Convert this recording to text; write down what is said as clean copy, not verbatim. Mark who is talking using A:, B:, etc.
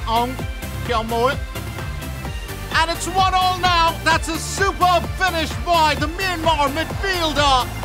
A: Aung, Kyaw. And it's 1-1 now. That's a superb finish by the Myanmar midfielder.